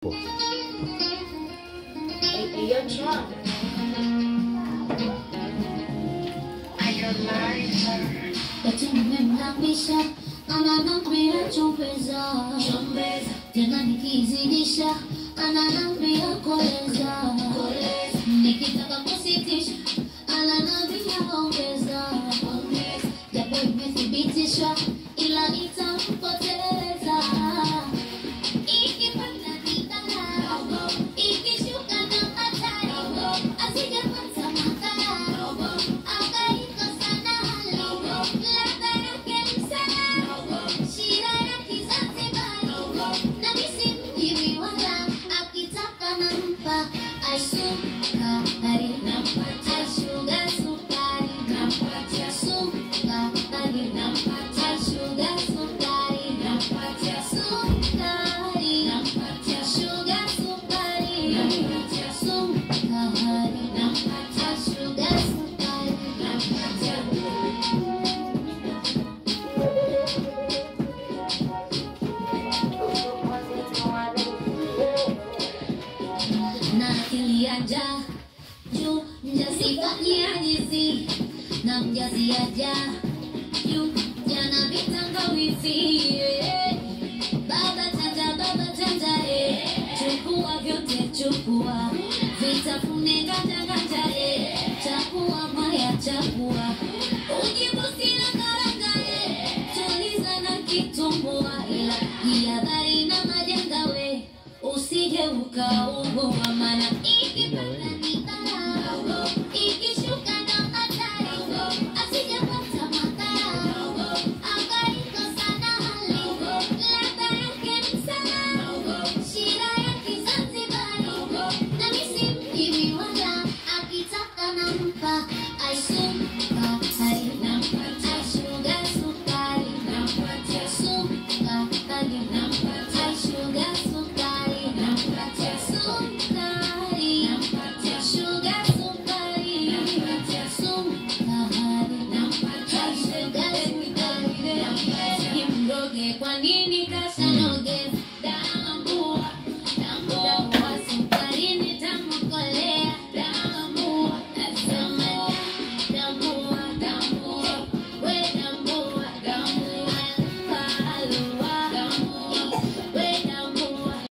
Ananiambia chumbeza, tena nikizidisha ananiambia koleza, nikitaka kusitisha ananiambia ongeza, japo imethibitisha ila itampoteza. Ikipanda nitala, ikishuka na hatari, asijapata makala, akaikosa na hali, ladha yake msala, shira ya Kizanzibari, na misi mjini wala, akitaka nampa, sukari nampatia, sugar sukari nampatia, sukari nampatia, sugar sukari nampatia, sukari nampatia, sugar sukari nampatia, sukari nampatia, sugar sukari nampatia. Na akili aja juu mjasifanyia jizi na mjazi aja juu jana vitangawizi. Baba tata chukua vyote chukua, vitafune ganja chakua maya chakua, ujibusi na karanga tuliza na kitumbua, ila jihadhari na majanga we usije ukaugua, maana ikipanda nitala, ikishuka na hatari, asijapata makala, akaikosa na hali, ladha yake msala, shira ya Kizanzibari, na misi mjini wala, akitaka nampa sukari nampatia, sugar sukari nampatia, sukari nampatia, sugar sukari nampatia, sukari nampatia, sugar sukari nampatia, sukari nampatia, sugar sukari nampatia. Nimroge kwa nini